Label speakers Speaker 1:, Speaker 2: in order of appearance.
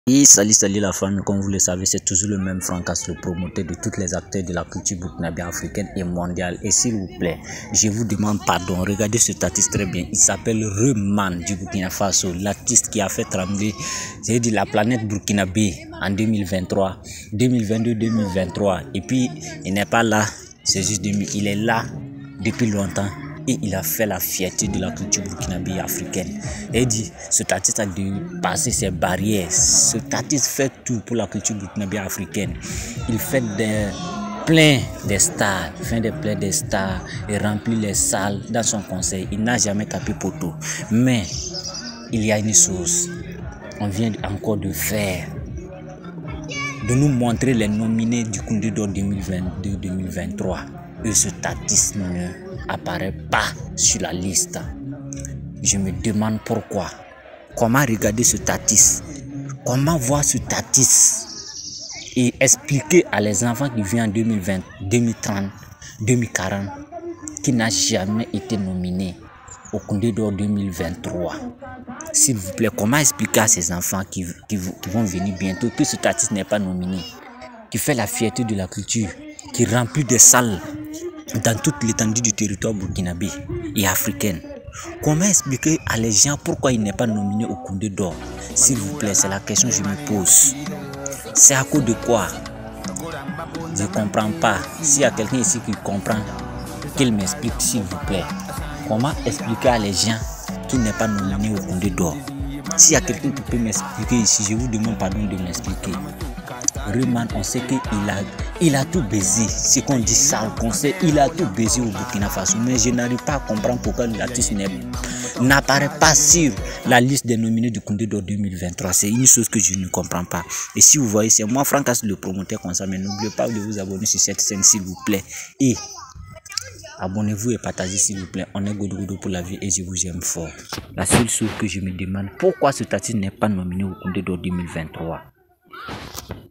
Speaker 1: Et salut la famille, comme vous le savez, c'est toujours le même Francas, le promoteur de tous les acteurs de la culture burkinabé africaine et mondiale. Et s'il vous plaît, je vous demande pardon, regardez cet artiste très bien, il s'appelle Reman du Burkina Faso, l'artiste qui a fait trembler, c'est-à-dire la planète burkinabé en 2023, 2022-2023. Et puis, il n'est pas là, c'est juste il est là depuis longtemps. Et il a fait la fierté de la culture burkinabé africaine. Et dit, cet artiste a dépassé ses barrières. Cet artiste fait tout pour la culture burkinabé africaine. Il fait plein des stars, plein des stars et remplit les salles dans son concert. Il n'a jamais tapé poteau. Mais il y a une chose, on vient encore de faire, de nous montrer les nominés du Koundé d'Or 2022-2023. Et cet artiste ne apparaît pas sur la liste. Je me demande pourquoi. Comment regarder cet artiste? Comment voir cet artiste et expliquer à les enfants qui viennent en 2020, 2030, 2040 qui n'a jamais été nominé au Koundé d'Or 2023. S'il vous plaît, comment expliquer à ces enfants qui vont venir bientôt que cet artiste n'est pas nominé, qui fait la fierté de la culture, qui remplit des salles dans toute l'étendue du territoire burkinabé et africain? Comment expliquer à les gens pourquoi il n'est pas nominé au Koundé d'Or? S'il vous plaît, c'est la question que je me pose. C'est à cause de quoi? Je ne comprends pas. S'il y a quelqu'un ici qui comprend, qu'il m'explique s'il vous plaît. Comment expliquer à les gens qu'il n'est pas nominé au Koundé d'Or? S'il y a quelqu'un qui peut m'expliquer ici, je vous demande pardon de m'expliquer. Reman, on sait qu'il a tout baisé. C'est qu'on dit ça au concert, il a tout baisé au Burkina Faso. Mais je n'arrive pas à comprendre pourquoi l'artiste n'apparaît pas sur la liste des nominés du Koundé d'Or 2023. C'est une chose que je ne comprends pas. Et si vous voyez, c'est moi, Francas, le promoteur comme ça. Mais n'oubliez pas de vous abonner sur cette chaîne, s'il vous plaît. Et abonnez-vous et partagez, s'il vous plaît. On est Goudou pour la vie et je vous aime fort. La seule chose que je me demande, pourquoi cet artiste n'est pas nominé au Koundé d'Or 2023?